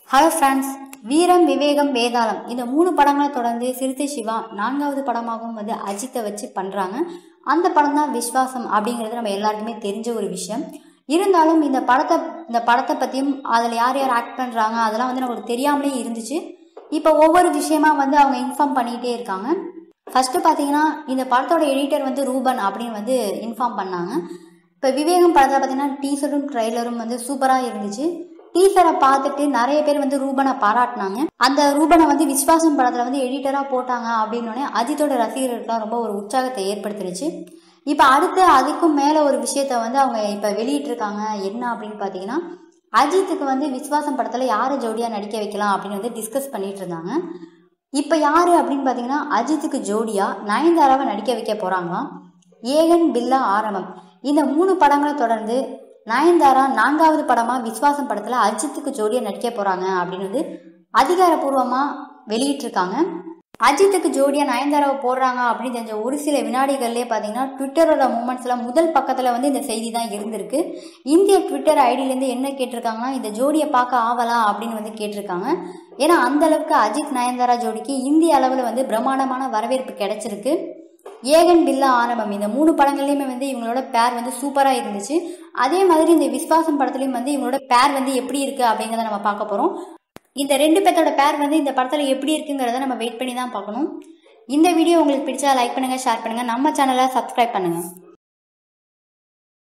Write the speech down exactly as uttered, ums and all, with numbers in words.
Hello friends, வீரம் விவேகம் வேதாளம் இந்த மூணு படங்களை தொடர்ந்து சிறுத்தை சிவா நான்காவது படமாகவும் வந்து அஜித்தை வச்சு பண்ணுறாங்க. அந்த படம் தான் விஸ்வாசம் அப்படிங்கிறது நம்ம எல்லாருக்குமே தெரிஞ்ச ஒரு விஷயம். இருந்தாலும் இந்த படத்தை இந்த படத்தை பற்றியும் அதில் யார் யார் ஆக்ட் பண்ணுறாங்க அதெல்லாம் வந்து நமக்கு தெரியாமலே இருந்துச்சு. இப்போ ஒவ்வொரு விஷயமா வந்து அவங்க இன்ஃபார்ம் பண்ணிகிட்டே இருக்காங்க. ஃபஸ்ட்டு பார்த்தீங்கன்னா இந்த படத்தோட எடிட்டர் வந்து ரூபன் அப்படின்னு வந்து இன்ஃபார்ம் பண்ணாங்க. இப்போ விவேகம் படத்தில் பார்த்தீங்கன்னா டீசரும் ட்ரெய்லரும் வந்து சூப்பராக இருந்துச்சு. டீசரை பார்த்துட்டு நிறைய பேர் வந்து ரூபனை பாராட்டினாங்க. அந்த ரூபனை வந்து விஸ்வாசம் படத்தில் வந்து எடிட்டராக போட்டாங்க அப்படின்னோடனே அஜித்தோட ரசிகர்களுக்குலாம் ரொம்ப ஒரு உற்சாகத்தை ஏற்படுத்திருச்சு. இப்போ அடுத்து அதுக்கும் மேலே ஒரு விஷயத்த வந்து அவங்க இப்போ வெளியிட்டிருக்காங்க. என்ன அப்படின்னு பார்த்தீங்கன்னா, அஜித்துக்கு வந்து விஸ்வாசம் படத்தில் யாரை ஜோடியாக நடிக்க வைக்கலாம் அப்படின்னு வந்து டிஸ்கஸ் பண்ணிட்டு இருந்தாங்க. இப்போ யாரு அப்படின்னு பார்த்தீங்கன்னா, அஜித்துக்கு ஜோடியா நயன்தாராவை நடிக்க வைக்க போறாங்களாம். ஏகன் பில்லா ஆரம்பம் இந்த மூணு படங்களை தொடர்ந்து நயன்தாரா நான்காவது படமா விஸ்வாசம் படத்துல அஜித்துக்கு ஜோடியா நடிக்க போறாங்க அப்படின்னு வந்து அதிகாரப்பூர்வமா வெளியிட்டிருக்காங்க. அஜித்துக்கு ஜோடியா நயன்தாராவை போடுறாங்க அப்படின்னு தெரிஞ்ச ஒரு சில வினாடிகள்லேயே பார்த்தீங்கன்னா ட்விட்டரோட மூமெண்ட்ஸ்ல முதல் பக்கத்துல வந்து இந்த செய்தி தான் இருந்திருக்கு. இந்திய ட்விட்டர் ஐடியிலேருந்து என்ன கேட்டிருக்காங்கன்னா, இந்த ஜோடியை பார்க்க ஆவலா அப்படின்னு வந்து கேட்டிருக்காங்க. ஏன்னா அந்த அளவுக்கு அஜித் நயன்தாரா ஜோடிக்கு இந்திய அளவில் வந்து பிரம்மாண்டமான வரவேற்பு கிடைச்சிருக்கு. ஏகன் பில்லா ஆரம்பம் இந்த மூணு படங்கள்லையுமே வந்து இவங்களோட பேர் வந்து சூப்பராக இருந்துச்சு. அதே மாதிரி இந்த விஸ்வாசம் படத்துலையும் வந்து இவங்களோட பேர் வந்து எப்படி இருக்கு அப்படிங்கிறத நம்ம பார்க்க போகிறோம். இந்த ரெண்டு பேர்த்தோட பேர் வந்து இந்த படத்தில் எப்படி இருக்குங்கிறத நம்ம வெயிட் பண்ணி தான் பார்க்கணும். இந்த வீடியோ உங்களுக்கு பிடிச்சா லைக் பண்ணுங்கள், ஷேர் பண்ணுங்கள், நம்ம சேனலை சப்ஸ்கிரைப் பண்ணுங்கள்.